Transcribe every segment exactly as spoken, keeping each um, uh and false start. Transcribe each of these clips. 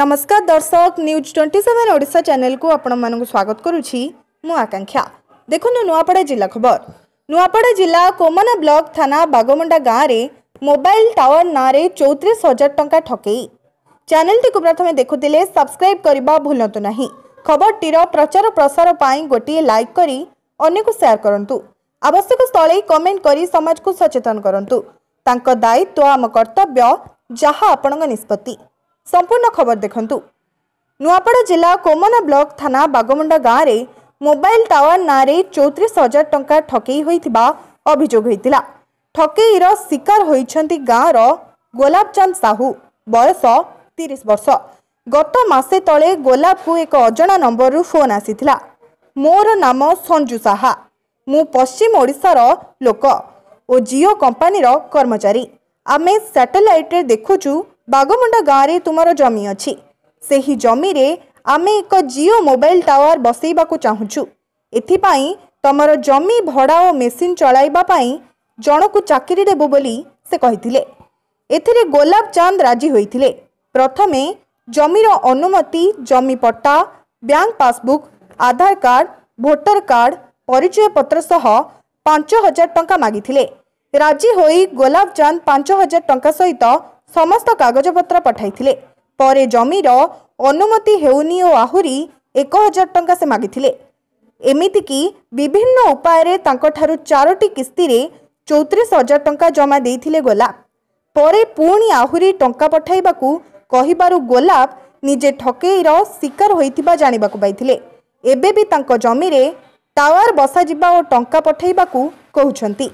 नमस्कार दर्शक न्यूज सत्ताईस ओडिशा चैनल को आपण मानक स्वागत करुछि मु आकांक्षा। देखुनु नुआपड़ा जिला खबर। नुआपड़ा जिला कोमना ब्लॉक थाना बागमुंडा गाँव में मोबाइल टावर नारे चौतीस हजार टंका ठकई। चैनल टी को प्रथम देखुले सब्सक्राइब करने भूलु नहीं। खबर टीर प्रचार प्रसार पाई गोटे लाइक करी अन्य को शेयर करंतु। आवश्यक स्थले कमेंट करी समाज को सचेतन करंतु। तांको दायित्व आम कर्तव्य जहाँ आपणक निष्पत्ति। संपूर्ण खबर देखंतु। नुआपड़ा जिला कोमना ब्लॉक थाना बागमुंडा गाँव में मोबाइल टावर नारे चौतीस हजार टंका ठकई होइथिबा अभियोग होइतिला। ठकईर शिकार होइछंती गाँवर गोलाबचंद साहू बयस तीस वर्ष। गत मासे तले गोलाब को एक अजणा नंबर रु फोन आसीथिला। मोर नाम संजू साहा, मु पश्चिम ओडिशार लोक और जियो कंपानीर कर्मचारी। आमे सैटेलाइट रे देखुचु बागमुंडा गाँव में तुमर जमी अच्छी। से ही जमी रे आमे एक जियो मोबाइल टावर बसैबा को चाहूचु। एथिपाई तमर जमी भड़ा और मेसीन चलाइबा पाई जन को चाकरी देबो बोली से कहिथिले। एथिरे गोलाब चांद राजी होइथिले। प्रथमे जमीर अनुमति, जमी पट्टा, bank passbook, Aadhaar card, voter card, परिचय पत्र सह पांच हजार टंका मागिथिले। राजी होई गोलाब चांद पांच हजार टंका सहित समस्त कागजपत्र पठाइथिले। परे जमीर अनुमति हेउनी और आहुरी एक हजार टंका से मागिथिले। एमिति कि विभिन्न उपाय रे तांको ठारु चारोटी किस्ती रे चौतीस हजार टंका जमा देइथिले गोलाब। परे पुणी आहुरी टंका पठाइबाकू कहिबारु गोलाब निजे ठकेईर शिकार होइथिबा जानिबाकू पाइथिले। एबे भी तांको जमी रे टावर बसा जिबा और टंका पठाइबाकू कहउछंती।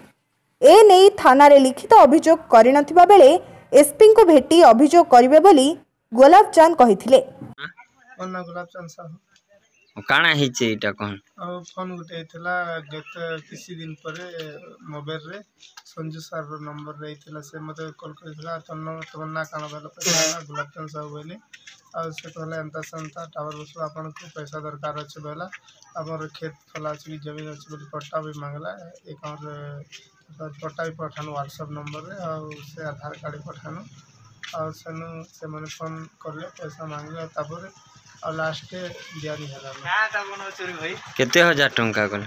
ए नेई थाना रे लिखित अभियोग करिनथिबा बेले एसपी को भेटी अभियोग करिवे बोली गोलाब चांद कहिथिले। अन्ना गोलाब चांद साहब काना हिचे इटा कोन और फोन गुटे थला गत किसी दिन परे मोबाइल रे संजू सर रो नंबर रे थला से मते कॉल करथला। तन्नो तमन्ना काना वाला पैसा गोलाब चांद साहब बोले और से कहले अंता संता टावर बसु आपन को पैसा दरकार अछि बोला। हमर खेत फला अछि जमीन अछि बोली पट्टा भी मांगला। एक और पट्टा भी पठानो व्हाट्सएप नंबर रे और से आधार कार्ड पठानो और सेनु से माने फोन करले पैसा मांगले तापर और लास्ट दियानी हला हाटा बनो चोरी भाई केते हजार टंका कोन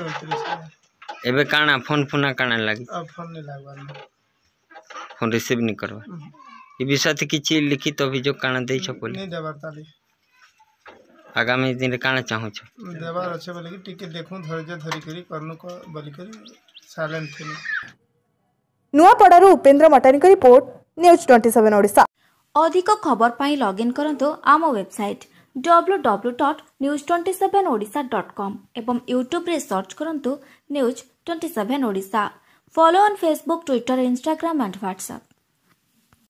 चौतीस। एबे काना फोन फोना काना लागी अब फोन नहीं लागबा, फोन रिसीव नहीं करबा। ई विषय थे किछि लिखित अभियोग काना देइ छ बोली नहीं देबार ताली। आगामी दिन काना चाहू छ देबार अच्छे बोले कि टिके देखू धैर्य धरि करी करनु को बोली करी साइलेंट थी। नुआपड़ारू उपेंद्र मटानी का रिपोर्ट न्यूज सत्ताईस ओडिशा। अधिक खबर पाई लॉगिन करंतु आम website W W W dot news सत्ताईस ओडिशा डॉट कॉम एवं यूट्यूब रे सर्च करंतु न्यूज सत्ताईस Odisha. Follow on Facebook, Twitter, Instagram and WhatsApp.